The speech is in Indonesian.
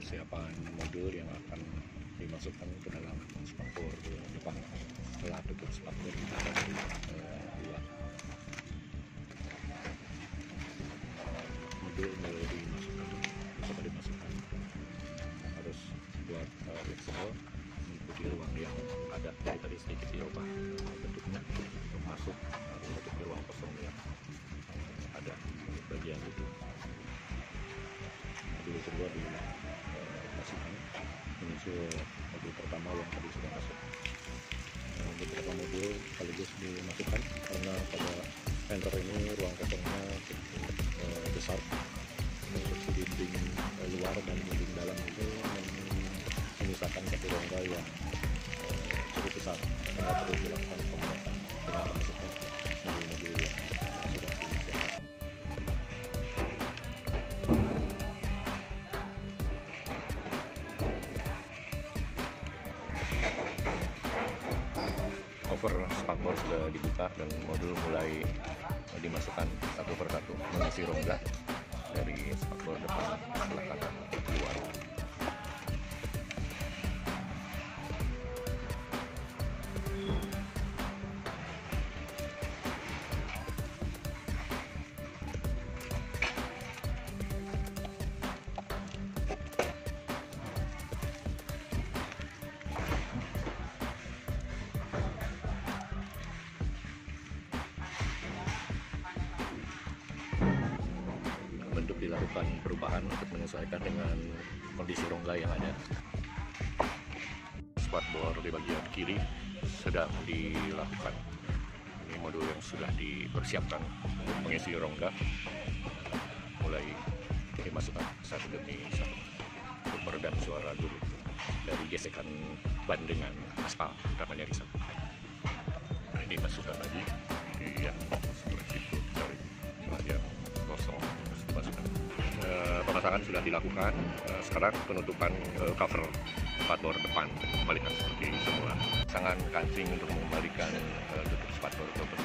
persiapan modul yang akan dimasukkan ke dalam spakbor depan. Setelah tutup spakbor kita akan buat modul dimasukkan harus buat fleksibel mengikuti ruang yang ada. Jadi tadi sedikit diubah bentuknya untuk masuk harus menutupi ruang kosong yang ada di bagian itu. Modul kedua dimasukkan menyusul modul pertama yang tadi sudah masuk. Beberapa modul sekaligus dimasukkan karena pada enter ini ruang kosongnya besar. Untuk dinding luar dan dinding dalam itu menyisakan satu rongga yang cukup besar. Perlu dilakukan pembuatan dengan masukkan modul-modul yang sudah disiapkan. Cover spakbor sudah dibuka dan modul mulai dimasukkan satu persatu mengisi rongga dari spakbor depan sebelah kanan keluar. Bentuk dilakukan perubahan untuk menyesuaikan dengan kondisi rongga yang ada. Spakbor di bagian kiri sedang dilakukan. Ini modul yang sudah dipersiapkan untuk mengisi rongga, mulai dimasukkan satu demi satu untuk meredam suara dulu dari gesekan ban dengan aspal karena nyarisan. Nah, ini masukkan lagi di yang sebelah situ dari bagian kosong. Pemasangan sudah dilakukan. Sekarang penutupan cover spakbor depan kembalikan seperti semula. Sangat kancing untuk mengembalikan tutup spakbor